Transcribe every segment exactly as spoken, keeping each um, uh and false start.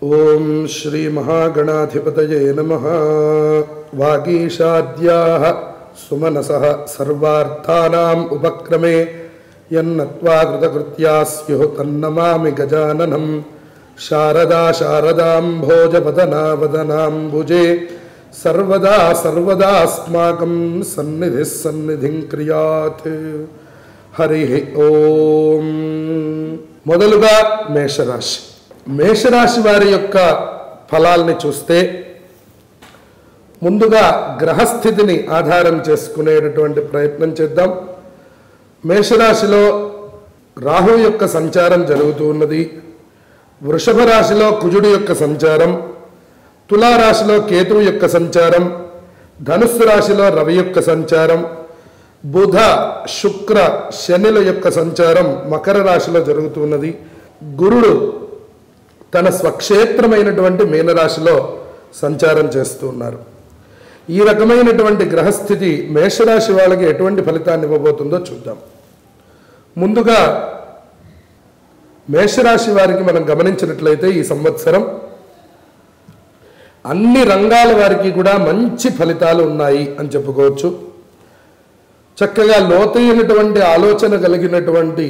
ओम श्री महागणाधिपतये नमः। वागीशाद्याः सुमनसः सर्वार्थानाम् उपक्रमे यन्नत्वा कृतकृत्याः स्युः तन्नमामि गजाननं। शारदा शारदाम्भोजवदना वदनाम्बुजे सर्वदा सर्वदास्माकं सन्निधिः सन्निधिं क्रियात्। हरिः ओम। మొదలుగా మేషరాశి మేషరాశి వారి యొక్క ఫలాల్ని చూస్తే ముందుగా గ్రహస్థితిని ఆధారం చేసుకునేటటువంటి ప్రయత్నం చేద్దాం. మేషరాశిలో రాహు యొక్క సంచారం జరుగుతూ ఉన్నది. వృషభ రాశిలో కుజుడి యొక్క సంచారం, తులారాశిలో కేతువు యొక్క సంచారం, ధనుస్సు రాశిలో రవి యొక్క సంచారం, బుధ శుక్ర శనిల యొక్క సంచారం మకర రాశిలో జరుగుతున్నది. గురుడు తన స్వక్షేత్రమైనటువంటి మీనరాశిలో సంచారం చేస్తూ ఉన్నారు. ఈ రకమైనటువంటి గ్రహస్థితి మేషరాశి వాళ్ళకి ఎటువంటి ఫలితాన్ని ఇవ్వబోతుందో చూద్దాం. ముందుగా మేషరాశి వారికి మనం గమనించినట్లయితే ఈ సంవత్సరం అన్ని రంగాల వారికి కూడా మంచి ఫలితాలు ఉన్నాయి అని చెప్పుకోవచ్చు. చక్కగా లోతైనటువంటి ఆలోచన కలిగినటువంటి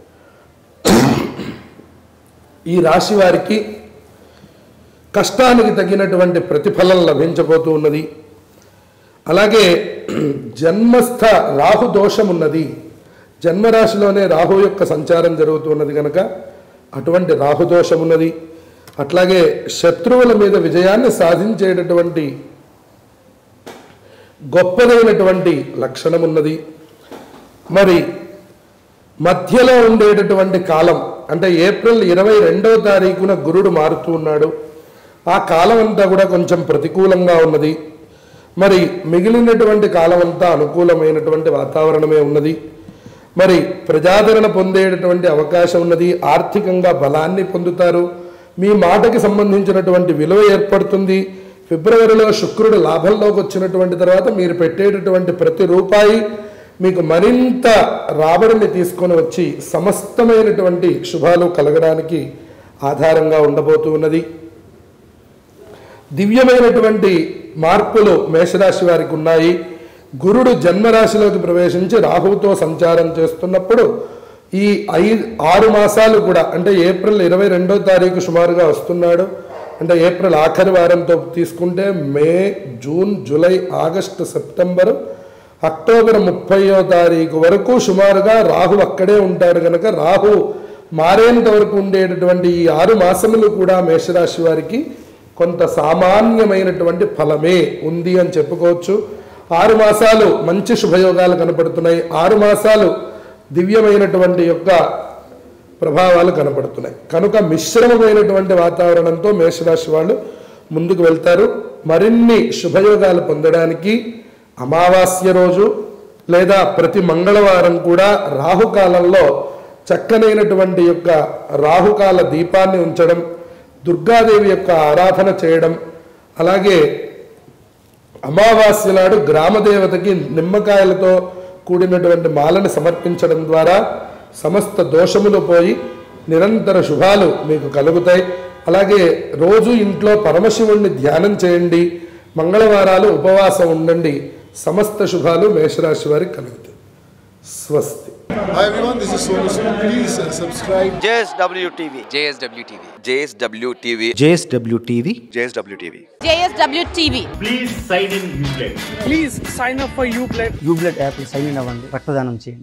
ఈ రాశి వారికి కష్టానికి తగినటువంటి ప్రతిఫలం లభించబోతూ ఉన్నది. అలాగే జన్మస్థ రాహు దోషం ఉన్నది. జన్మరాశిలోనే రాహు యొక్క సంచారం జరుగుతున్నది కనుక అటువంటి రాహు దోషం ఉన్నది. అట్లాగే శత్రువుల మీద విజయాన్ని సాధించేటటువంటి గొప్పదైనటువంటి లక్షణం ఉన్నది. మరి మధ్యలో ఉండేటటువంటి కాలం అంటే ఏప్రిల్ ఇరవై రెండవ తారీఖున గురుడు మారుతూ ఉన్నాడు. ఆ కాలం అంతా కూడా కొంచెం ప్రతికూలంగా ఉన్నది. మరి మిగిలినటువంటి కాలం అంతా అనుకూలమైనటువంటి వాతావరణమే ఉన్నది. మరి ప్రజాదరణ పొందేటటువంటి అవకాశం ఉన్నది. ఆర్థికంగా బలాన్ని పొందుతారు. మీ మాటకి సంబంధించినటువంటి విలువ ఏర్పడుతుంది. ఫిబ్రవరిలో శుక్రుడు లాభంలోకి వచ్చినటువంటి తర్వాత మీరు పెట్టేటటువంటి ప్రతి రూపాయి మీకు మరింత రాబడిని తీసుకొని వచ్చి సమస్తమైనటువంటి శుభాలు కలగడానికి ఆధారంగా ఉండబోతూ ఉన్నది. దివ్యమైనటువంటి మార్పులు మేషరాశి వారికి ఉన్నాయి. గురుడు జన్మరాశిలోకి ప్రవేశించి రాహువుతో సంచారం చేస్తున్నప్పుడు ఈ ఐదు ఆరు మాసాలు కూడా అంటే ఏప్రిల్ ఇరవై రెండో తారీఖు సుమారుగా వస్తున్నాడు. అంటే ఏప్రిల్ ఆఖరి వారంతో తీసుకుంటే May, June, July, August, September, October ముప్పయో తారీఖు వరకు సుమారుగా రాహు అక్కడే ఉంటాడు కనుక రాహు మారేంత వరకు ఉండేటటువంటి ఈ ఆరు మాసములు కూడా మేషరాశి వారికి కొంత సామాన్యమైనటువంటి ఫలమే ఉంది అని చెప్పుకోవచ్చు. ఆరు మాసాలు మంచి శుభయోగాలు కనపడుతున్నాయి. ఆరు మాసాలు దివ్యమైనటువంటి యొక్క ప్రభావాలు కనపడుతున్నాయి. కనుక మిశ్రమమైనటువంటి వాతావరణంతో మేషరాశి వాళ్ళు ముందుకు వెళ్తారు. మరిన్ని శుభయోగాలు పొందడానికి అమావాస్య రోజు లేదా ప్రతి మంగళవారం కూడా రాహుకాలంలో చక్కనైనటువంటి యొక్క రాహుకాల దీపాన్ని ఉంచడం, దుర్గాదేవి యొక్క ఆరాధన చేయడం, అలాగే అమావాస్య నాడు గ్రామదేవతకి నిమ్మకాయలతో కూడినటువంటి మాలను సమర్పించడం ద్వారా సమస్త దోషములు పోయి నిరంతర శుభాలు మీకు కలుగుతాయి. అలాగే రోజు ఇంట్లో పరమశివుణ్ణి ధ్యానం చేయండి. మంగళవారాలు ఉపవాసం ఉండండి. సమస్త శుభాలు మేషరాశి వారికి కలుగుతాయి. స్వస్తి. Hi everyone, this is Sonu Sood. Please uh, subscribe. J S W T V. J S W T V. J S W T V. J S W T V. J S W T V. J S W T V. Please sign in Uplay. Please sign up for Uplay. Ubled app sign in అవ్వండి. రక్తదానం చేయండి.